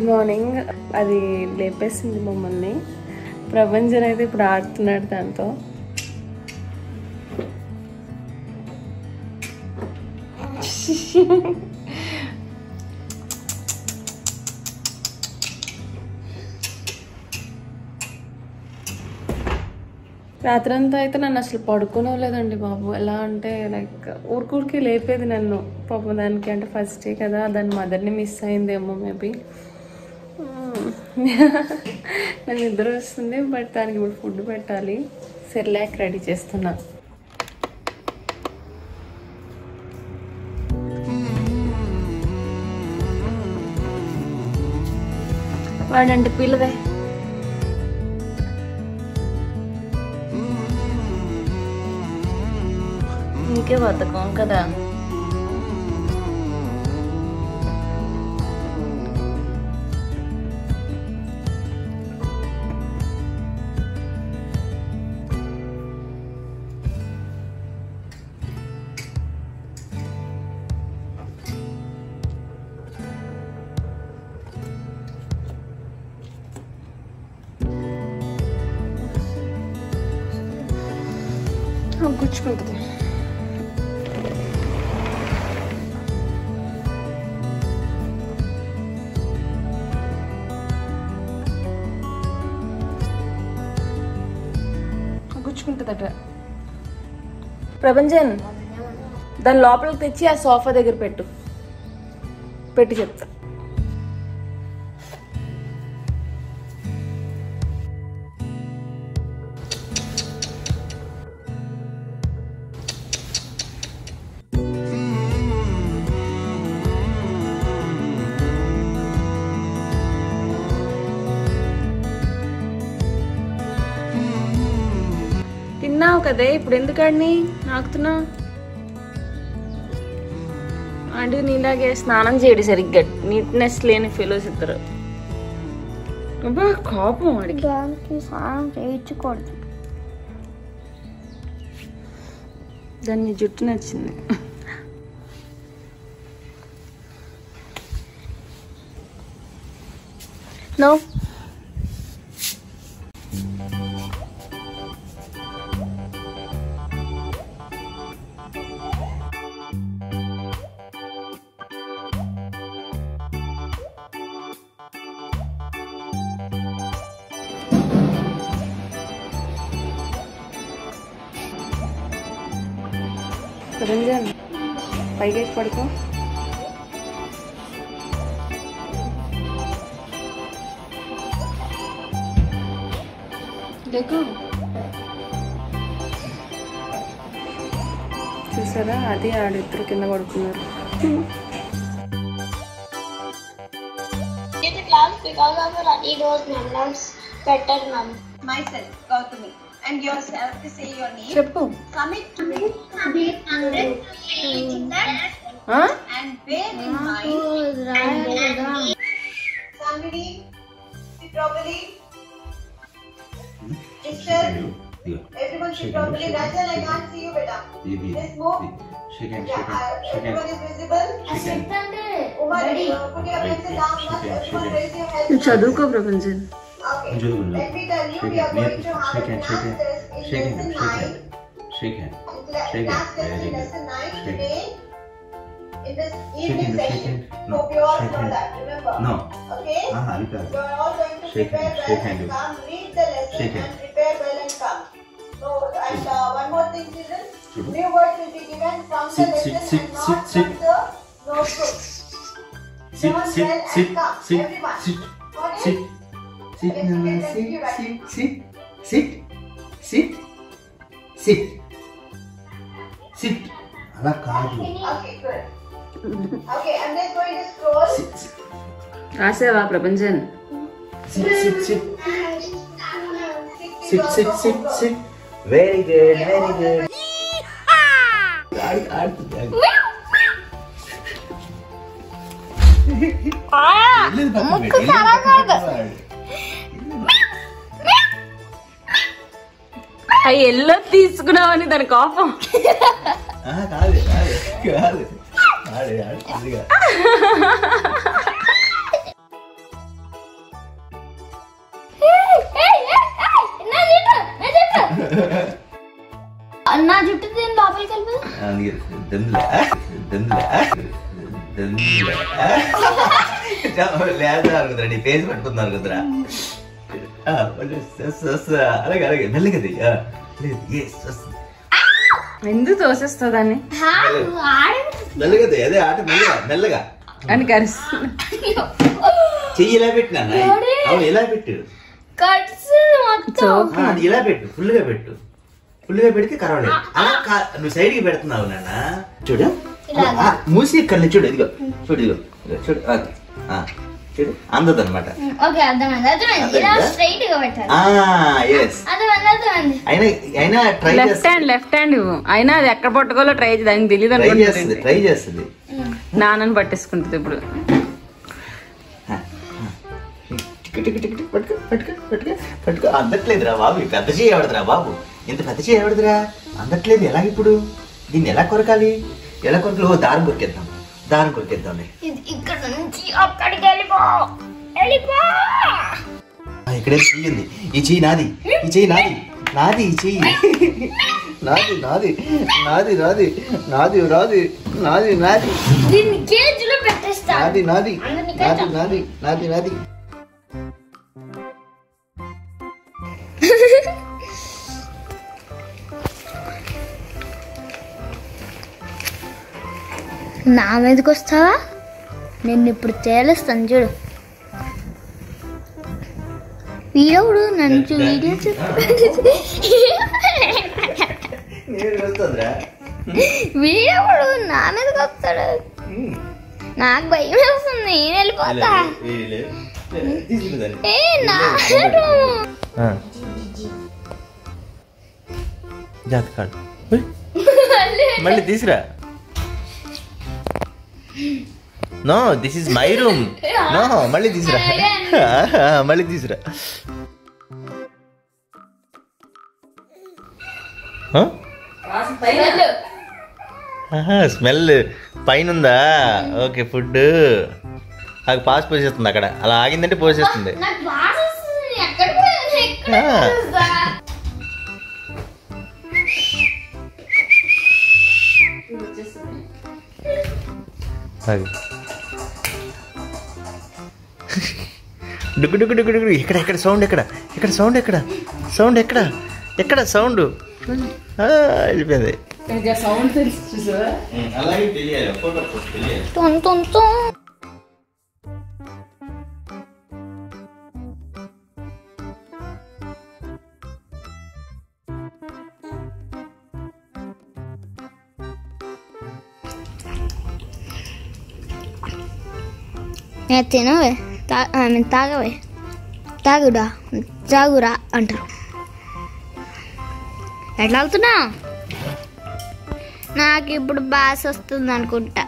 Morning అది లేపేసింది మమ్మల్ని. ప్రపంచం అయితే ఇప్పుడు ఆడుతున్నాడు దాంతో. రాత్రంతా అయితే నన్ను అసలు పడుకోలేదండి బాబు. ఎలా అంటే లైక్ ఊరికూరికి లేపేది నన్ను. పాపం దానికి అంటే ఫస్ట్ డే కదా, దాని మదర్ని మిస్ అయిందేమో మేబీ. నాకు నిద్ర వస్తుంది, బట్ దానికి ఇప్పుడు ఫుడ్ పెట్టాలి. సెర్లాక్ రెడీ చేస్తున్నా. వాడంటే పిల్లవే. ఇంకే బతకం కదా. గుచ్చుకుంటుంది. గుచ్చుకుంటుందట. ప్రపంచన్ దాని లోపలికి తెచ్చి ఆ సోఫా దగ్గర పెట్టి చెప్తా. తిన్నావు కదే, ఇప్పుడు ఎందుకని నాకుతున్నావు? అంటే నీలాగే స్నానం చేయడు సరిగ్గా, నీట్నెస్ లేని ఫెలోస్ ఇద్దరు. అబ్బా కోపం వాడికి. స్నానం చేయించకూడదు. దాన్ని జుట్టు నచ్చింది. నో రంజన్ పైకి పడుకో. देखो చూసారా, అది ఆడిద్దరు కింద పడుకున్నారు. Because of runny nose, numbers better mum. Myself, Gautami, and yourself to say your name. చెప్పు. Commit to it, and bear in mind. Somebody, sit properly. Sister, everyone sit properly. Rachel, I can't see you, beta. Let's move. Everyone is visible. Umar, put your pencil down. Everyone raise your hand. చదువుకో ప్రపంచం. Okay. Let me tell you, we are going to have a class test in lesson 9. Class test in lesson 9 today. In this evening session. Hope you all know that. Remember? No. Okay? You are all going to prepare well and come. Read the lesson and prepare well and come. So, and one more thing, children. New words will be given from the lesson and not from the notebook. Sit. Everyone. Got it? Sit. అలా కాదు. Okay, good. Okay, I'm just going to scroll. రాసేవా ప్రపంచం? Sit. Very good. అవి yellow తీసుకున్నావని దాని కోపం. కాదు నా జుట్టు దీని లోపలికి వెళ్ళిపోయి లేదా అనుకుతురా నీ పేజ్ పట్టుకున్నారు కదరా అలాగే అలాగే మెల్లగది ఎందుకు తోసేస్తుందని మెల్లగది అదే ఆట మెల్లగా మెల్లగా అని కరుస్తుంది. చెయ్యి ఇలా పెట్టినా అవును ఇలా పెట్టు ఇలా పెట్టు ఫుల్గా పెట్టు ఫుల్గా పెడితే కరవలేదు అలా నువ్వు సైడ్ కి పెడుతున్నావు నాన్న చూడు మూసి ఇక్కడ చూడు ఇదిగో చూడు ఇదిగో చూడు చూడు అందదు అనమాట లెఫ్ట్ హ్యాండ్ అయినా అది ఎక్కడ పట్టుకోవాలో ట్రై దానికి తెలియదు ట్రై చేస్తుంది నాన్నని పట్టేసుకుంటుంది ఇప్పుడు. అందట్లేదురా బాబు పెద్ద చేయబడదురా బాబు ఇంత పెద్ద చేయబడదురా అందట్లేదు ఎలాగ ఇప్పుడు దీన్ని ఎలా కొరకాలి ఎలా కొరకలు దారం కొరికేద్దాం దారం కొరికేద్దాం ఇక్కడ నుంచి అక్కడికి వెళ్ళిపో. ఇక్కడే చెయ్యి ఉంది ఈ చెయ్యి నాది ఈ చెయ్యి నాది నాది ఈ చెయ్యి నాది నాది నాది నాది నాది నాది నాది నాది దీన్ని కేజ్ లో పెట్టేస్తా. నాది నాది నాది నాది నాది నాది నా మీదకి వస్తావా? నేను ఇప్పుడు తేలుస్తాను చూడు. వీడవుడు నన్ను వీడియో వీడవుడు నా మీదకి వస్తాడు. నాకు భయం వేస్తుంది. నేను వెళ్ళిపోతా. మళ్ళీ తీసురా. No this is my room. No మళ్ళీ తీసురా మళ్ళీ తీసురా. స్మెల్ పైన ఉందా? ఓకే ఫుడ్ అది పాస్ పోసేస్తుంది అక్కడ అలా ఆగిందంటే పోసేస్తుంది. డుగ్గు డుగ్గు డుగ్గు డుగ్గు ఎక్కడ ఎక్కడ సౌండ్ ఎక్కడ ఎక్కడ సౌండ్ ఎక్కడ సౌండ్ ఎక్కడ ఎక్కడ సౌండ్ వెళ్ళిపోయింది. తినవే తాగవే తాగుడా తాగురా అంటారు. ఎట్లా అవుతున్నా? నాకు ఇప్పుడు బాస్ వస్తుంది అనుకుంటా.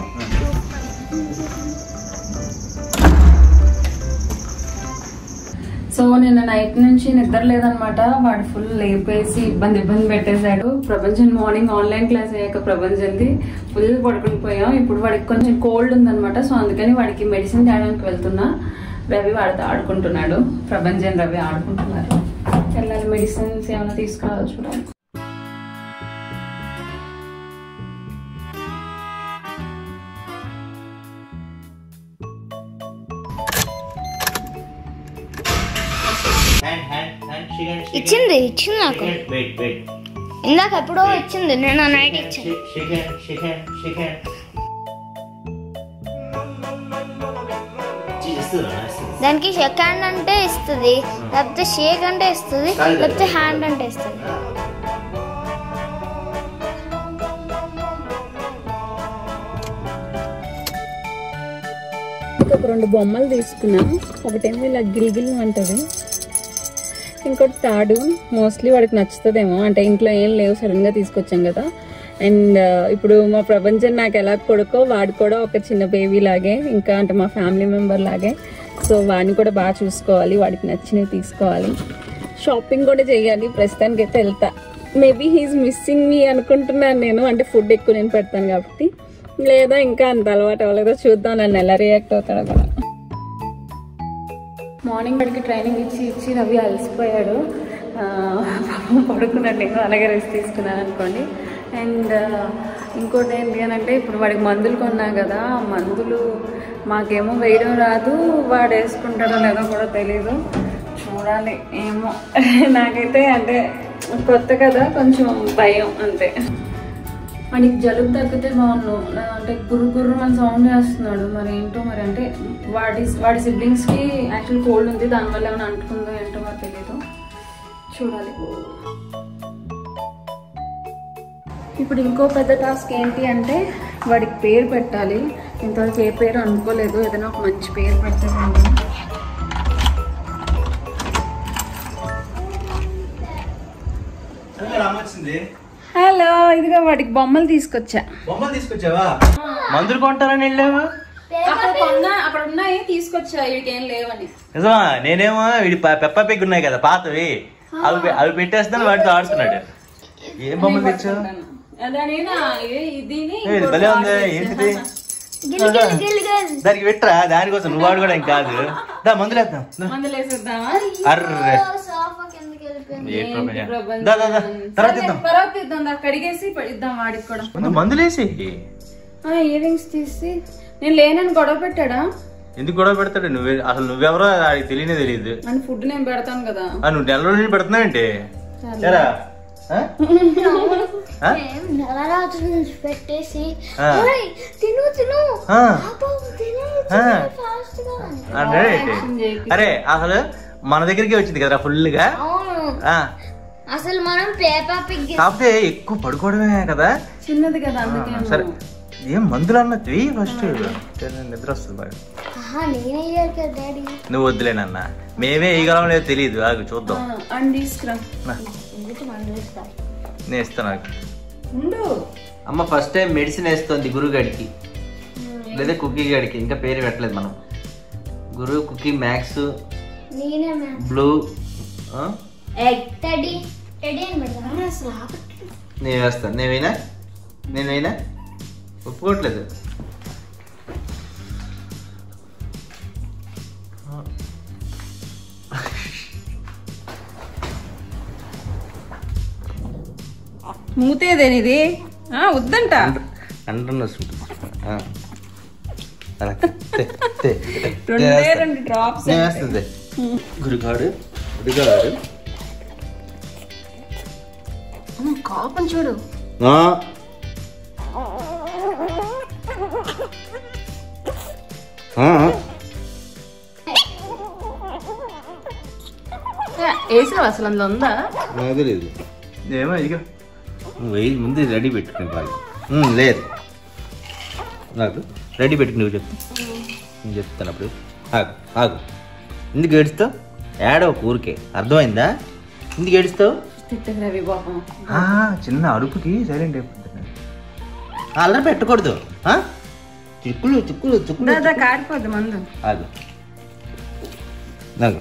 సో నిన్న నైట్ నుంచి నిద్ర లేదనమాట. వాడు ఫుల్ లేపేసి ఇబ్బంది పెట్టేశాడు. ప్రభంజన్ మార్నింగ్ ఆన్లైన్ క్లాస్ అయ్యాక ప్రభంజన్ది ఫుల్ పడుకుని పోయాం. ఇప్పుడు వాడికి కొంచెం కోల్డ్ ఉందనమాట. సో అందుకని వాడికి మెడిసిన్ తేయడానికి వెళ్తున్నా. రవి వాడితో ఆడుకుంటున్నాడు. ప్రభంజన్ రవి ఆడుకుంటున్నారు. వెళ్ళాలి మెడిసిన్స్ ఏమైనా తీసుకురావాలి చూడాలి. ఇచ్చింది నాకు ఇందాక ఎప్పుడో ఇచ్చింది. నేను నైట్ ఇచ్చాను. దానికి షేక్ హ్యాండ్ అంటే ఇస్తుంది, లేకపోతే షేక్ అంటే ఇస్తుంది, లేకపోతే హ్యాండ్ అంటే ఇస్తుంది. ఒక 2 బొమ్మలు తీసుకున్నాం. ఒకటేమో ఇలా గిల్గిల్ అంటది, ఇంకోటి తాడు. మోస్ట్లీ వాడికి నచ్చుతుందేమో, అంటే ఇంట్లో ఏం లేవు సడన్గా తీసుకొచ్చాం కదా. అండ్ ఇప్పుడు మా ప్రపంచం నాకు ఎలా కొడుకో వాడు కూడా ఒక చిన్న బేబీ లాగే, ఇంకా అంటే మా ఫ్యామిలీ మెంబర్ లాగే. సో వాడిని కూడా బాగా చూసుకోవాలి, వాడికి నచ్చినవి తీసుకోవాలి, షాపింగ్ కూడా చేయాలి. ప్రస్తుతానికి అయితే వెళ్తా. మేబీ హీఈస్ మిస్సింగ్ మీ అనుకుంటున్నాను నేను, అంటే ఫుడ్ ఎక్కువ నేను పెడతాను కాబట్టి. లేదా ఇంకా అంత అలవాటు అవ్వలేదో చూద్దాం, నన్ను ఎలా రియాక్ట్ అవుతాడో కదా. మార్నింగ్ వాడికి ట్రైనింగ్ ఇచ్చి రవి అలసిపోయాడు. పడుకున్నాడు, నేను అలాగే రెస్ట్ తీసుకున్నాను అనుకోండి. అండ్ ఇంకోటి ఏంటి అని అంటే ఇప్పుడు వాడికి మందులు కొన్నాం కదా, మందులు మాకేమో వేయడం రాదు, వాడు వేసుకుంటాడో లేదో కూడా తెలీదు, చూడాలి ఏమో. నాకైతే అంటే కొత్త కదా కొంచెం భయం అంతే. వాడికి జలుబు తగ్గితే బాగుండు, అంటే గుర్రు అని సౌండ్ చేస్తున్నాడు. మరి ఏంటో మరి, అంటే వాడి సిబ్లింగ్స్కి యాక్చువల్ కోల్డ్ ఉంది, దానివల్ల ఏమైనా అంటుకుందో ఏంటో మరి తెలీదు, చూడాలి. ఇప్పుడు ఇంకో పెద్ద టాస్క్ ఏంటి అంటే వాడికి పేరు పెట్టాలి. ఇంతవరకు ఏ పేరు అనుకోలేదు, ఏదైనా ఒక మంచి పేరు పెడితే బాగుంది. హలో, ఇదిగో వాడికి బొమ్మలు తీసుకొచ్చా. బొమ్మలు తీసుకొచ్చావా? మందులు కొంటారని వెళ్ళావా? అక్కడ ఉన్నాయి తీసుకొచ్చా, వీడికి ఏం లేవని. నిజమా? నేనేమో వీడి పెప్ప పెగ్ ఉన్నాయి కదా పాతవి, అవి పెట్టేస్తాను, వాటితో ఆడుతున్నాడు. ఏం బొమ్మలు తెచ్చావు? భలే ఉంది, ఏంటిది? దానికి పెట్టరా, దానికోసం నువ్వు వాడు కూడా ఏం కాదు. దా మందులు వేద్దాం. అర్రే మందులేసి ఇయర్ రింగ్స్ తీసి నేను లేనని గొడవ పెట్టాడా? ఎందుకు గొడవ పెడతాడు? నువ్వే అసలు నువ్వెవరో ఆడికి తెలియదు. అని ఫుడ్ నేను పెడతాను కదా. నువ్వు నెల రోజులు పెడుతున్నావేంటి? పెట్టేసి అరే అసలు మన దగ్గరికి వచ్చింది కదా ఫుల్ గా. అసలు మనం పేపర్ పిగ్ కాకపోతే ఎక్కువ పడుకోవడమే కదా, చిన్నది కదా అందుకే. సరే ఏం మందులు అన్నది ఫస్ట్ నిద్ర వస్తుంది బాగా. నువ్వు వద్దులేనన్నా, మేమే వేయగలం లేదో తెలియదు, ఆగు చూద్దాం. నేను ఇస్తాను. అమ్మ ఫస్ట్ టైం మెడిసిన్ వేస్తుంది గురుగాడికి, లేదా కుకీ గాడికి, ఇంకా పేరు పెట్టలేదు మనం. గురు, కుకీ, మ్యాక్స్, బ్లూ, నేను వేస్తాను. నేనైనా ఒప్పుకోవట్లేదు. మూతేదేనిది వద్దంట అంటున్నా. రెండు డ్రాప్స్ వేస్తుంది గురుగాడు. కోపం చూడు. వేసావు అసలు అందులో ఉందా? లేదు ఏమో, ఇదిగా నువ్వు ముందు రెడీ పెట్టుకుని బాగా. లేదు నాకు రెడీ పెట్టుకుని నువ్వు నేను చెప్తాను అప్పుడు. ఆగు ఎందుకు ఏడుస్తావు? ఏడవ ఊరికే, అర్థమైందా? ఎందుకు ఏడుస్తావు? చిన్న అరుపుకి సైలెంట్ అయిపోతుంది. అల్లరి పెట్టకూడదు. చిక్కులు కారిపోద్ది మందు. ఆగు నాకు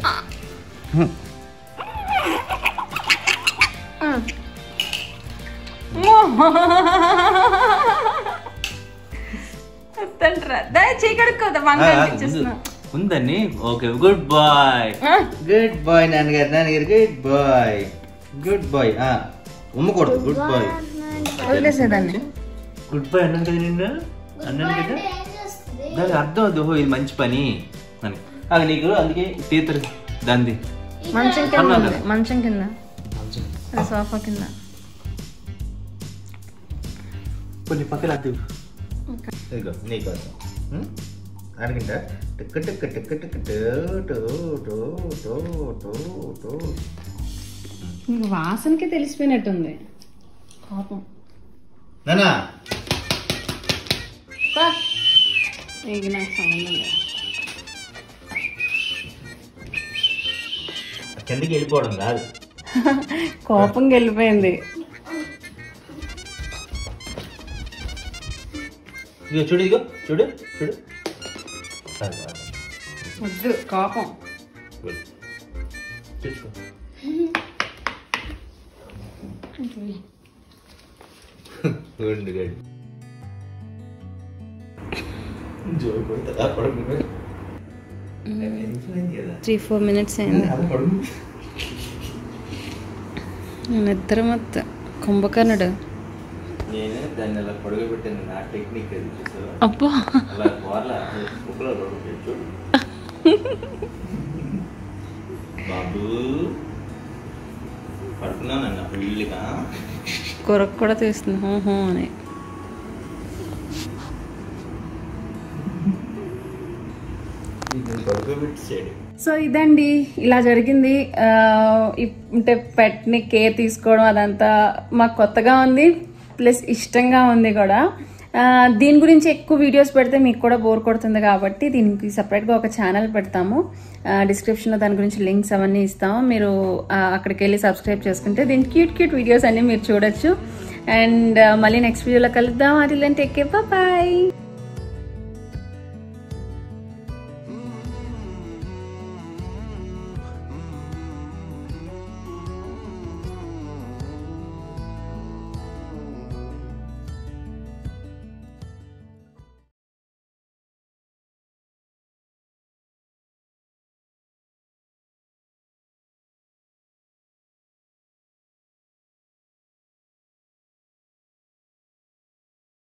ఉందని. ఓకే, గుడ్ బాయ్ నాన్నగారు, గుడ్ బాయ్. ఉమ్మకూడదు, గుడ్ బాయ్. వదిలేసేదాన్ని. గుడ్ బాయ్ అన్నాను కదా నిన్ను, అన్నాను కదా. దానికి అర్థం అవుతుంది, ఓహో ఇది మంచి పని అని. అది నీకు అందుకే టీచర్ దాన్ని మంచం కింద సోఫా కింద కొన్ని పక్కన అద్దు. ఇదిగో నీకోసం అడిగింట టిక్ టిక్ టిక్ టిక్ నీకు వాసనకే తెలిసిపోయినట్టుంది కోపం. నానా నాకు సంబంధం లేదు. కిందకి వెళ్ళిపోవడం కాదు, కోపం వెళ్ళిపోయింది. ఇదిగో చూడు, ఇదిగో చూడు వద్దు కోపం. చూసుకో. జోరు కొడతా 3-4 minutes అయింది. నిద్ర మొత్తం కుంభకర్ణుడు. నేను దాన్ని అలా పొడగబెట్టాను, నా టెక్నిక్ అది చూసావా? అబ్బో అలా కోరలా కుక్కలో చూడు బాబు పడుకున్నానన్న ఫుల్గా కొరకు కూడా తీస్తుంది హో అని. పడుకోబెట్టాడు. సో ఇదండి, ఇలా జరిగింది. అంటే పెట్ని కేర్ తీసుకోవడం అదంతా మాకు కొత్తగా ఉంది, ప్లస్ ఇష్టంగా ఉంది కూడా. దీని గురించి ఎక్కువ వీడియోస్ పెడితే మీకు కూడా బోర్ కొడుతుంది కాబట్టి దీనికి సపరేట్గా ఒక ఛానల్ పెడతాము. డిస్క్రిప్షన్లో దాని గురించి లింక్స్ అవన్నీ ఇస్తాము. మీరు అక్కడికి వెళ్ళి సబ్స్క్రైబ్ చేసుకుంటే దీని క్యూట్ వీడియోస్ అన్నీ మీరు చూడొచ్చు. అండ్ మళ్ళీ నెక్స్ట్ వీడియోలో కలుద్దాం. అది టేక్ కేర్, బాయ్.